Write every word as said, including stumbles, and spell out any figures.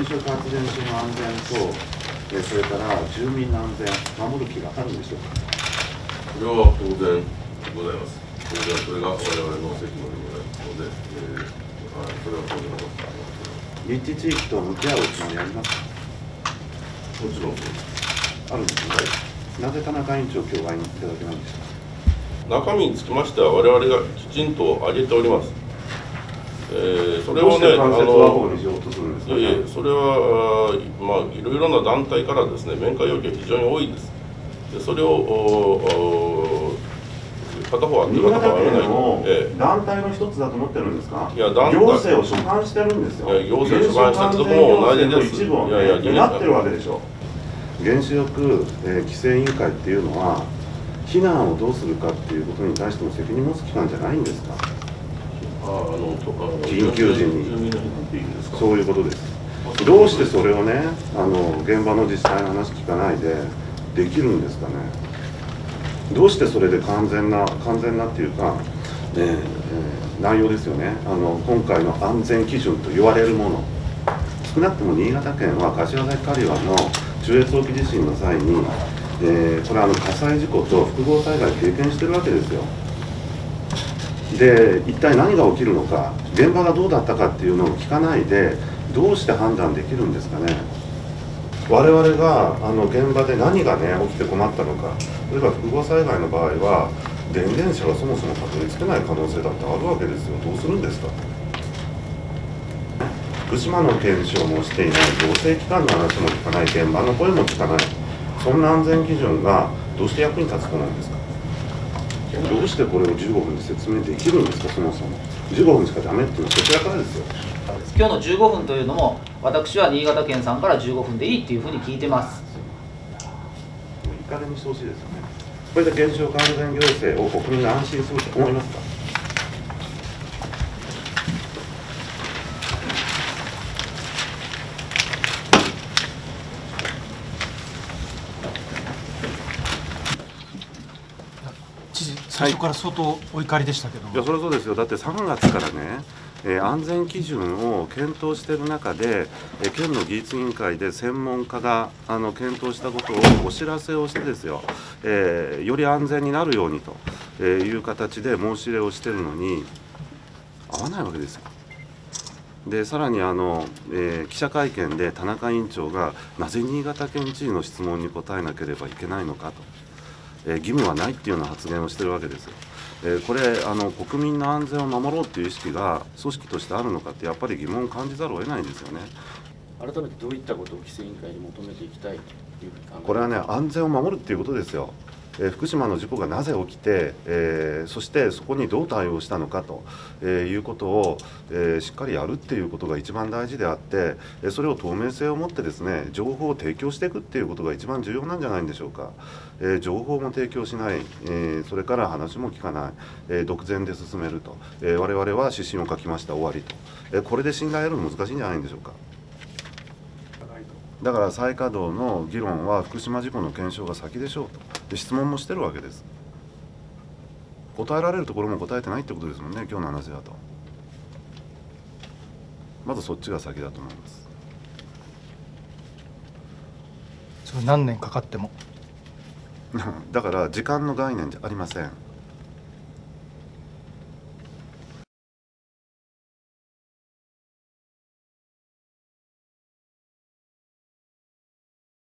子力発電所の安全と、えそれから住民の安全、守る気があるんでしょうか。 それは当然ございます。当然それが我々の責務でございますので、えーはい、それは当然のことだと思います。 立地地域と向き合うおつもりありますか。 もちろんそうです。 あるんですね。はい、なぜ田中委員長、今日は会いにいただけないんですか。 中身につきましては、我々がきちんと挙げております。えー、それをね、あの、いやいや、それは、あまあ、いろいろな団体からですね、面会要求が非常に多いです。でそれをおお片方はあって片方はやらないと、 ええ、団体の一つだと思ってるんですか。 いや、団体行政を所管してるんですよ。 行政を所管してるところも同じです。 一部をね、いやいや、担ってるわけでしょ。原子力、えー、規制委員会っていうのは、避難をどうするかっていうことに対しても責任持つ機関じゃないんですか。 ああの緊急時にそういうことです。どうしてそれをね、あの現場の実際の話聞かないでできるんですかね。どうしてそれで完全な完全なっていうか、えーえー、内容ですよね。あの今回の安全基準と言われるもの、少なくとも新潟県は柏崎刈羽の中越沖地震の際に、えー、これはあの火災事故と複合災害を経験してるわけですよ。で一体何が起きるのか、現場がどうだったかっていうのを聞かないでどうして判断できるんですかね。我々があの現場で何がね起きて困ったのか、例えば複合災害の場合は電源車がそもそもたどり着けない可能性だってあるわけですよ。どうするんですか。福島の検証もしていない、行政機関の話も聞かない、現場の声も聞かない、そんな安全基準がどうして役に立つものなんですか。どうしてこれをじゅうごふんで説明できるんですか。そもそもじゅうごふんしかダメっていうのはこちらからですよ。 今日のじゅうごふんというのも、私は新潟県さんからじゅうごふんでいいっていうふうに聞いてます。 もういい加減にしてほしいですよね。これで原子力安全行政を国民が安心すると思いますか。 知事、最初から相当お怒りでしたけども。 いや、それはそうですよ。だってさんがつからね、えー、安全基準を検討している中で、えー、県の技術委員会で専門家があの検討したことをお知らせをしてですよ、えー、より安全になるようにと、えー、いう形で申し入れをしているのに合わないわけですよ。でさらにあの、えー、記者会見で田中委員長がなぜ新潟県知事の質問に答えなければいけないのかと、えー、義務はないっていうような発言をしているわけですよ。えー、これあの国民の安全を守ろうという意識が組織としてあるのかってやっぱり疑問を感じざるを得ないんですよね。 改めてどういったことを規制委員会に求めていきたいというふうに考えていますか。 これはね、安全を守るっていうことですよ。えー、福島の事故がなぜ起きて、えー、そしてそこにどう対応したのかと、えー、いうことを、えー、しっかりやるっていうことが一番大事であって、えー、それを透明性を持ってですね、情報を提供していくっていうことが一番重要なんじゃないんでしょうか。えー、情報も提供しない、えー、それから話も聞かない、えー、独善で進めると、えー、我々は指針を書きました、終わりと、えー、これで信頼を得るの難しいんじゃないんでしょうか。だから再稼働の議論は福島事故の検証が先でしょうと、で質問もしてるわけです。答えられるところも答えてないってことですもんね、今日の話だと。まずそっちが先だと思います。 それ何年かかってもだから時間の概念じゃありません。